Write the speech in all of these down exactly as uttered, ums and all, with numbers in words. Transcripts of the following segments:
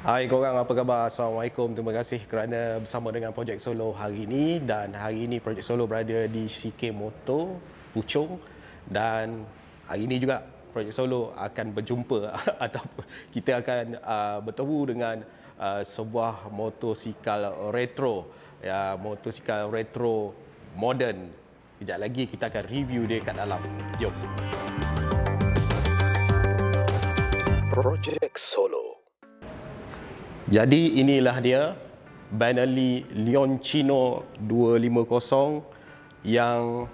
Hai korang, apa khabar? Assalamualaikum. Terima kasih kerana bersama dengan Projek Solo hari ini. Dan hari ini Projek Solo berada di C K Motor Puchong. Dan hari ini juga Projek Solo akan berjumpa atau kita akan uh, bertemu dengan uh, sebuah motosikal retro, ya, motosikal retro moden. Kejap lagi kita akan review dia kat dalam. Jom. Projek Solo. Jadi inilah dia, Benelli Leoncino dua lima kosong yang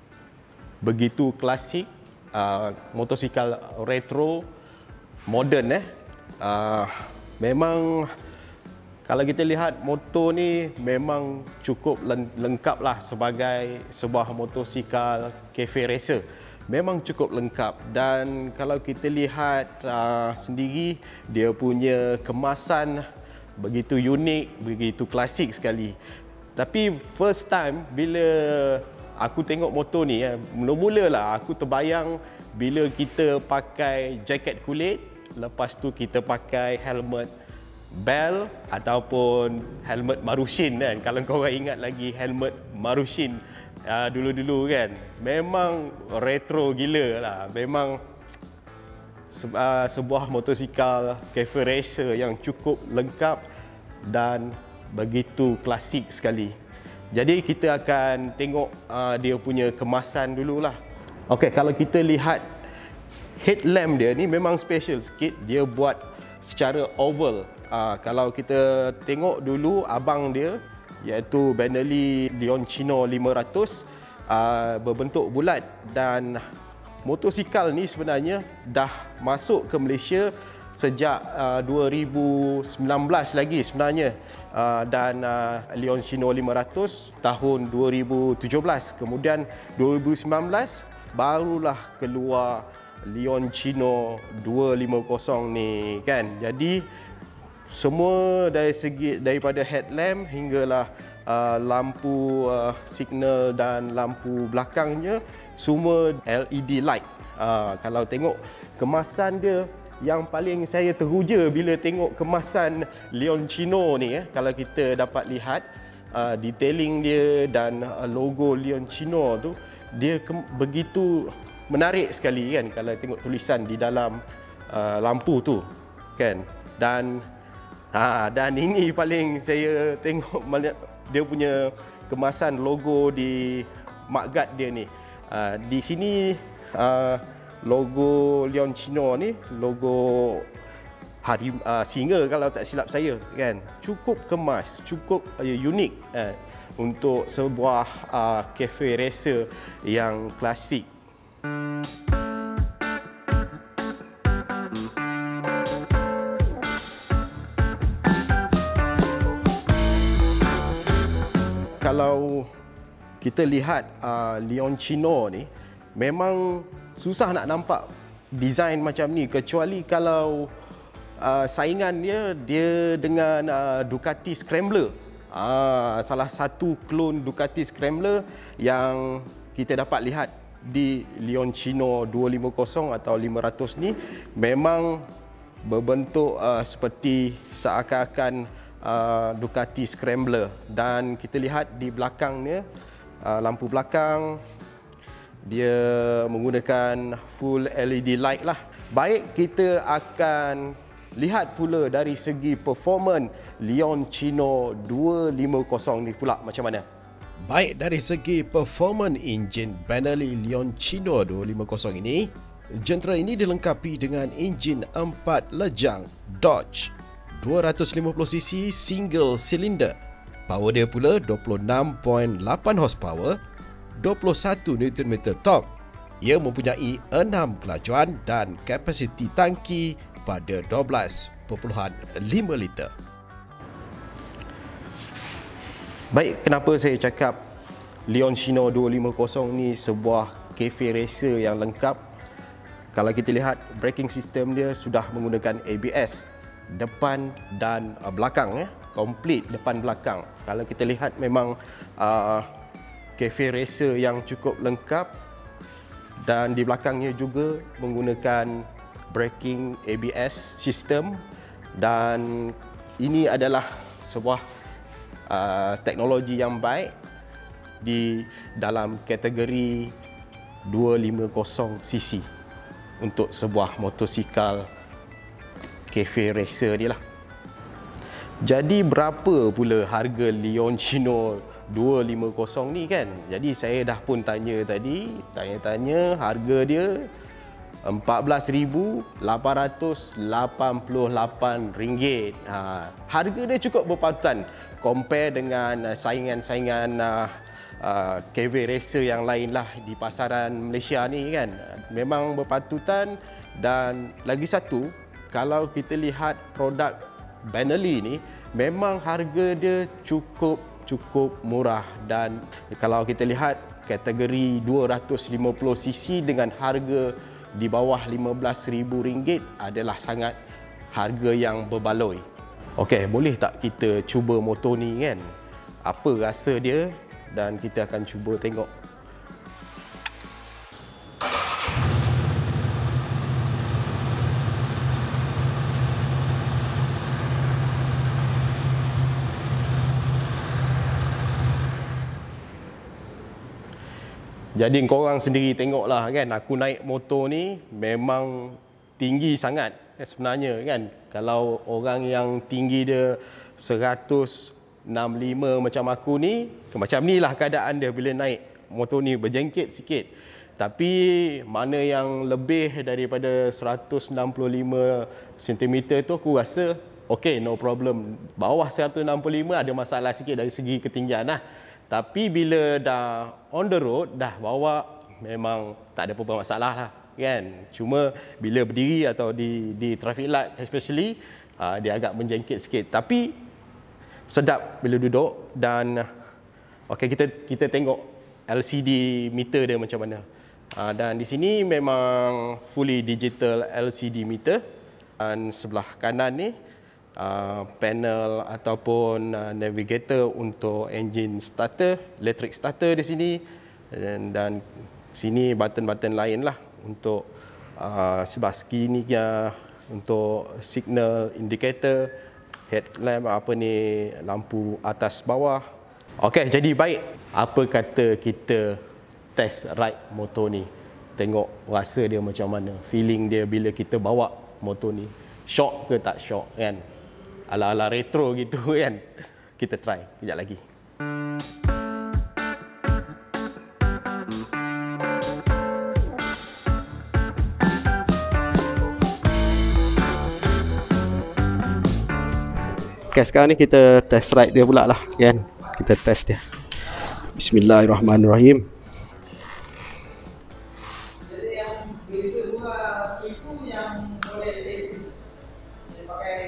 begitu klasik, uh, motosikal retro, moden eh. Uh, memang kalau kita lihat motor ni memang cukup lengkap lah sebagai sebuah motosikal cafe racer. Memang cukup lengkap, dan kalau kita lihat uh, sendiri, dia punya kemasan begitu unik, begitu klasik sekali. Tapi first time bila aku tengok motor ni, eh, mula-mula lah aku terbayang bila kita pakai jaket kulit, lepas tu kita pakai helmet Bell ataupun helmet Marushin kan. Kalau korang ingat lagi helmet Marushin uh, dulu-dulu kan, memang retro gila lah. Memang se uh, sebuah motosikal cafe racer yang cukup lengkap dan begitu klasik sekali. Jadi kita akan tengok uh, dia punya kemasan dululah. Okey, kalau kita lihat headlamp dia ni memang special sikit. Dia buat secara oval. Uh, kalau kita tengok dulu abang dia, iaitu Benelli Leoncino lima ratus, uh, berbentuk bulat, dan motosikal ni sebenarnya dah masuk ke Malaysia sejak uh, dua ribu sembilan belas lagi sebenarnya. Uh, dan uh, Leoncino lima ratus tahun dua ribu tujuh belas. Kemudian dua ribu sembilan belas barulah keluar Leoncino dua lima kosong ni kan. Jadi semua dari segi daripada headlamp hinggalah uh, lampu uh, signal dan lampu belakangnya semua L E D light. Uh, kalau tengok kemasan dia, yang paling saya teruja bila tengok kemasan Leoncino ni, eh, kalau kita dapat lihat uh, detailing dia dan uh, logo Leoncino tu, dia begitu menarik sekali kan kalau tengok tulisan di dalam uh, lampu tu kan. Dan ha, dan ini paling saya tengok dia punya kemasan logo di mudguard dia ni. Uh, di sini uh, logo Leoncino ni, logo hari uh, singa kalau tak silap saya kan. Cukup kemas, cukup uh, unik uh, untuk sebuah uh, cafe racer yang klasik. Kalau kita lihat uh, Leoncino ni, memang susah nak nampak design macam ni, kecuali kalau uh, saingan dia dia dengan uh, Ducati Scrambler. Uh, salah satu klon Ducati Scrambler yang kita dapat lihat di Leoncino dua lima kosong atau lima ratus ni memang berbentuk uh, seperti seakan-akan Uh, Ducati Scrambler. Dan kita lihat di belakangnya, uh, lampu belakang dia menggunakan full L E D light lah. Baik, kita akan lihat pula dari segi performance Leoncino dua lima kosong ni pula macam mana. Baik, dari segi performance enjin Benelli Leoncino dua lima kosong ini, jentera ini dilengkapi dengan enjin empat lejang Dodge dua ratus lima puluh cc single cylinder. Power dia pula dua puluh enam perpuluhan lapan horsepower, dua puluh satu newton meter torque. Ia mempunyai enam kelajuan dan kapasiti tangki pada dua belas perpuluhan lima liter. Baik, kenapa saya cakap Leoncino dua lima kosong ni sebuah cafe racer yang lengkap? Kalau kita lihat braking system dia sudah menggunakan A B S depan dan uh, belakang, eh, komplit depan belakang. Kalau kita lihat memang uh, cafe racer yang cukup lengkap, dan di belakangnya juga menggunakan braking A B S system Dan ini adalah sebuah uh, teknologi yang baik di dalam kategori dua lima kosong cc untuk sebuah motosikal cafe racer ni lah. Jadi berapa pula harga Leoncino dua lima kosong ni kan? Jadi saya dah pun tanya tadi, tanya-tanya harga dia empat belas ribu lapan ratus lapan puluh lapan ringgit. Ha, harga dia cukup berpatutan compare dengan saingan-saingan uh, uh, K V racer yang lain lah di pasaran Malaysia ni kan. Memang berpatutan. Dan lagi satu, kalau kita lihat produk Benelli ni, memang harga dia cukup cukup murah. Dan kalau kita lihat kategori dua ratus lima puluh cc dengan harga di bawah lima belas ribu ringgit adalah sangat harga yang berbaloi. Okey, boleh tak kita cuba motor ni kan? Apa rasa dia? Dan kita akan cuba tengok. Jadi korang sendiri tengoklah kan, aku naik motor ni memang tinggi sangat sebenarnya kan. Kalau orang yang tinggi dia seratus enam puluh lima macam aku ni, macam ni lah keadaan dia bila naik motor ni, berjengkit sikit. Tapi mana yang lebih daripada seratus enam puluh lima sentimeter tu aku rasa okey, no problem. Bawah seratus enam puluh lima ada masalah sikit dari segi ketinggian lah. Tapi bila dah on the road, dah bawa, memang tak ada apa-apa masalah lah kan. Cuma bila berdiri atau di di traffic light especially, uh, dia agak menjengkit sikit. Tapi sedap bila duduk. Dan okey, kita kita tengok L C D meter dia macam mana. Uh, dan di sini memang fully digital L C D meter. Dan sebelah kanan ni Uh, panel ataupun uh, navigator untuk engine starter, electric starter di sini. Dan, dan sini button-button lain lah untuk uh, sebelah kiri ya, untuk signal indicator, headlamp, apa ni, lampu atas bawah. Okey, jadi baik. Apa kata kita test ride motor ni? Tengok rasa dia macam mana, feeling dia bila kita bawa motor ni. Shock ke tak shock kan? Ala-ala retro gitu kan. Kita try kejap lagi. Okay, sekarang ni kita test ride dia pula lah kan. Kita test dia. Bismillahirrahmanirrahim. Jadi yang beza dua itu yang boleh dia pakai.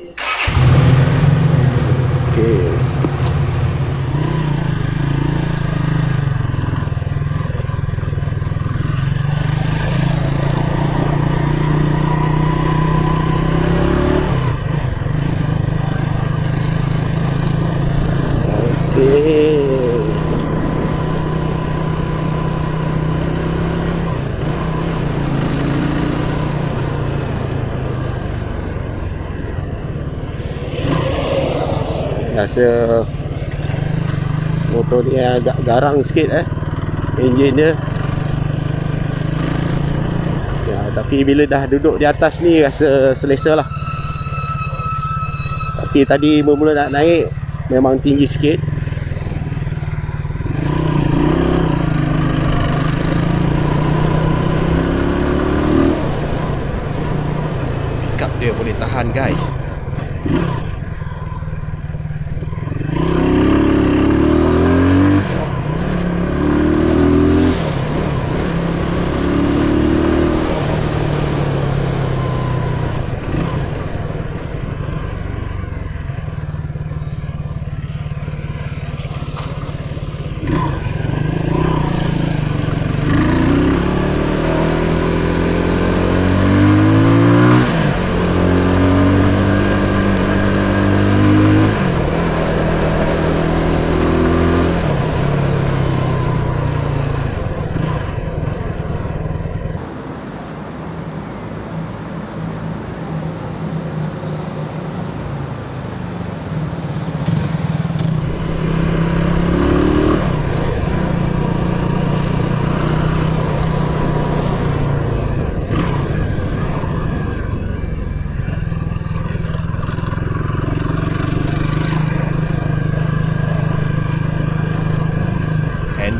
Okay. Okay. Rasa motor ni agak garang sikit eh, enjin dia ya, tapi bila dah duduk di atas ni rasa selesa lah. Tapi tadi mula-mula nak naik memang tinggi sikit. Pickup dia boleh tahan guys.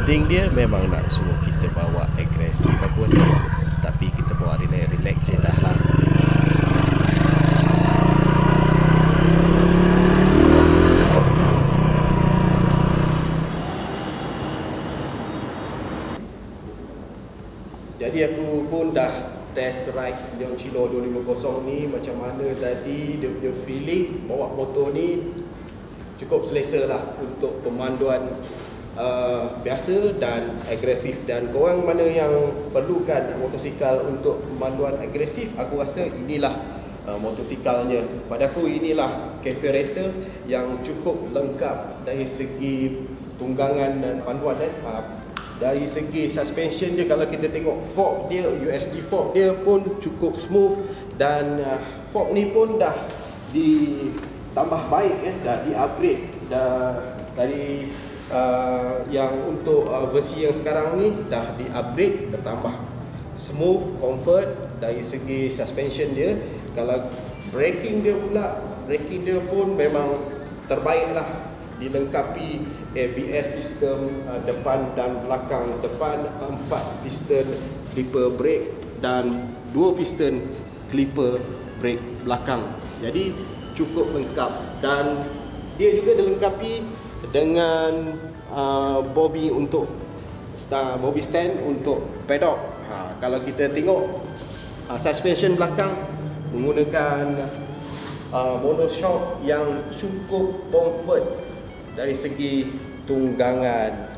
Ending dia memang nak suruh kita bawa agresif aku rasa. Tapi kita bawa relax-relax je dah lah. Jadi aku pun dah test ride Leon Chino dua lima kosong ni macam mana tadi dia punya feeling bawa motor ni cukup selesa lah untuk pemanduan uh, biasa dan agresif. Dan korang mana yang perlukan motosikal untuk pemanduan agresif, aku rasa inilah uh, motosikalnya. Pada aku inilah Cafe Racer yang cukup lengkap dari segi tunggangan dan panduan eh. Uh, Dari segi suspension dia, kalau kita tengok fork dia, U S D fork dia pun cukup smooth. Dan uh, fork ni pun dah ditambah baik eh, dah di-upgrade dah dari uh, yang untuk uh, versi yang sekarang ni dah di-upgrade, bertambah smooth, comfort. Dari segi suspension dia, kalau braking dia pula, braking dia pun memang terbaik lah. Dilengkapi A B S sistem uh, depan dan belakang. Depan empat piston clipper brake dan dua piston clipper brake belakang. Jadi cukup lengkap. Dan dia juga dilengkapi dengan uh, bobby untuk uh, bobby stand untuk pedok. Ha, kalau kita tengok uh, suspension belakang menggunakan uh, monoshock yang cukup comfort dari segi tunggangan.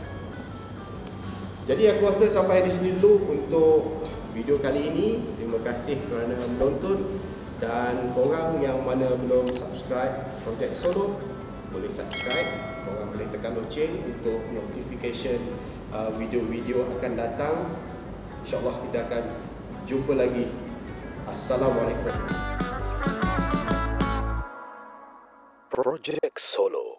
Jadi aku rasa sampai di sini dulu untuk video kali ini. Terima kasih kerana menonton. Dan korang yang mana belum subscribe Project Solo, boleh subscribe. Korang boleh tekan loceng untuk notification uh, video-video akan datang. InsyaAllah kita akan jumpa lagi. Assalamualaikum. Project Solo.